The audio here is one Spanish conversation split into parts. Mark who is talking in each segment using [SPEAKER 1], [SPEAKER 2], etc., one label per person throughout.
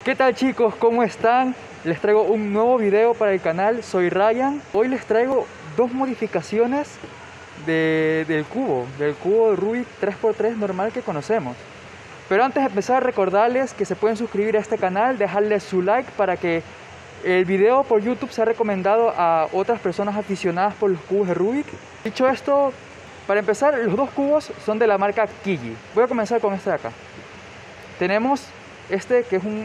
[SPEAKER 1] ¿Qué tal chicos? ¿Cómo están? Les traigo un nuevo video para el canal, soy Ryan. Hoy les traigo dos modificaciones del cubo de Rubik 3x3 normal que conocemos. Pero antes de empezar, recordarles que se pueden suscribir a este canal, dejarle su like para que el video por YouTube sea recomendado a otras personas aficionadas por los cubos de Rubik. Dicho esto, para empezar, los dos cubos son de la marca Kiji. Voy a comenzar con este de acá. Tenemos este que es un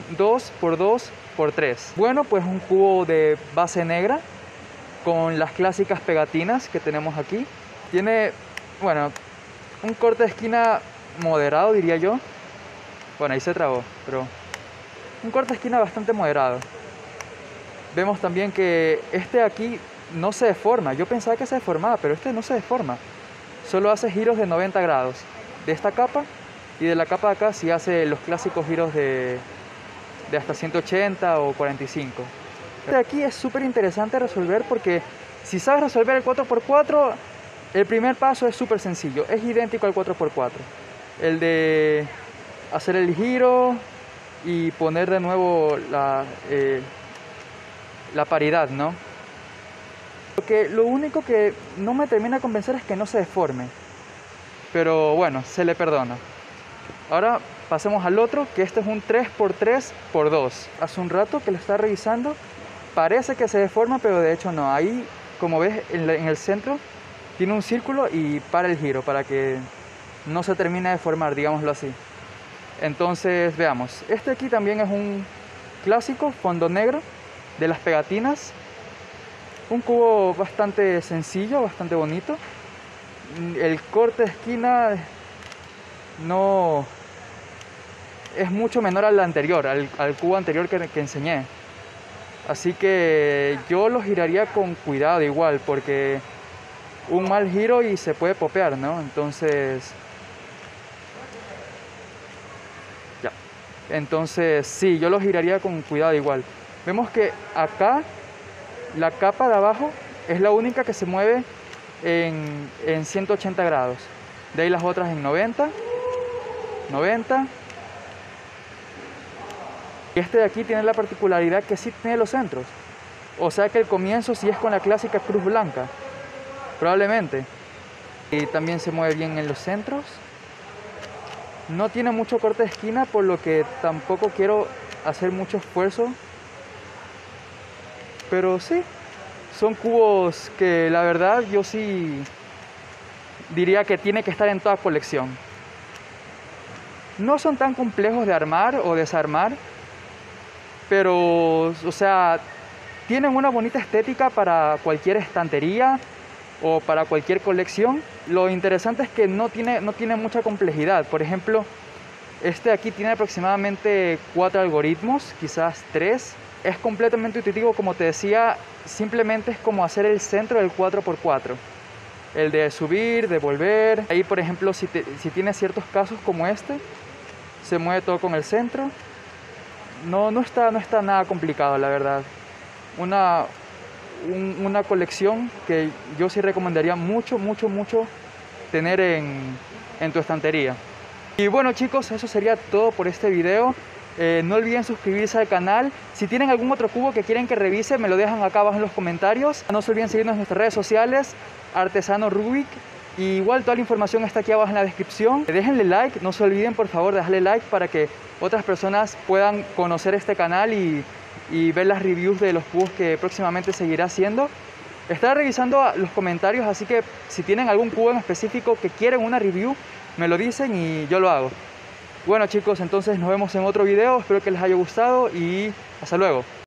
[SPEAKER 1] 2x2x3. Bueno, pues un cubo de base negra con las clásicas pegatinas que tenemos aquí. Tiene, bueno, un corte de esquina moderado, diría yo. Bueno, ahí se trabó, pero un corte de esquina bastante moderado. Vemos también que este de aquí no se deforma. Yo pensaba que se deformaba, pero este no se deforma. Solo hace giros de 90 grados de esta capa. Y de la capa de acá sí hace los clásicos giros de hasta 180 o 45. Este de aquí es súper interesante resolver porque si sabes resolver el 4x4, el primer paso es súper sencillo. Es idéntico al 4x4. El de hacer el giro y poner de nuevo la paridad, ¿no? Lo único que no me termina de convencer es que no se deforme. Pero bueno, se le perdona. Ahora pasemos al otro, que este es un 3x3x2. Hace un rato que lo está revisando, parece que se deforma, pero de hecho no. Ahí, como ves, en el centro tiene un círculo y para el giro, para que no se termine de deformar, digámoslo así. Entonces, veamos. Este aquí también es un clásico fondo negro de las pegatinas. Un cubo bastante sencillo, bastante bonito. El corte de esquina no es mucho menor al anterior, al cubo anterior que enseñé. Así que yo lo giraría con cuidado igual, porque un mal giro y se puede popear, ¿no? Entonces, ya. Entonces sí, yo lo giraría con cuidado igual. Vemos que acá la capa de abajo es la única que se mueve en 180 grados. De ahí las otras en 90. Y este de aquí tiene la particularidad que sí tiene los centros. O sea que el comienzo sí es con la clásica cruz blanca. Probablemente. Y también se mueve bien en los centros. No tiene mucho corte de esquina, por lo que tampoco quiero hacer mucho esfuerzo. Pero sí, son cubos que la verdad yo sí diría que tiene que estar en toda colección. No son tan complejos de armar o desarmar, pero, o sea, tienen una bonita estética para cualquier estantería o para cualquier colección. Lo interesante es que no tiene mucha complejidad. Por ejemplo, este de aquí tiene aproximadamente 4 algoritmos, quizás 3. Es completamente intuitivo, como te decía, simplemente es como hacer el centro del 4x4. El de subir, de volver. Ahí, por ejemplo, si tienes ciertos casos como este, se mueve todo con el centro. No está nada complicado, la verdad. Una colección que yo sí recomendaría mucho tener en tu estantería. Y bueno chicos, eso sería todo por este video. No olviden suscribirse al canal. Si tienen algún otro cubo que quieren que revise, me lo dejan acá abajo en los comentarios. No se olviden seguirnos en nuestras redes sociales, Artesano Rubik. Y igual toda la información está aquí abajo en la descripción. Déjenle like, no se olviden por favor de darle like para que otras personas puedan conocer este canal y ver las reviews de los cubos que próximamente seguiré haciendo. Estaré revisando los comentarios, así que si tienen algún cubo en específico que quieren una review, me lo dicen y yo lo hago. Bueno chicos, entonces nos vemos en otro video, espero que les haya gustado y hasta luego.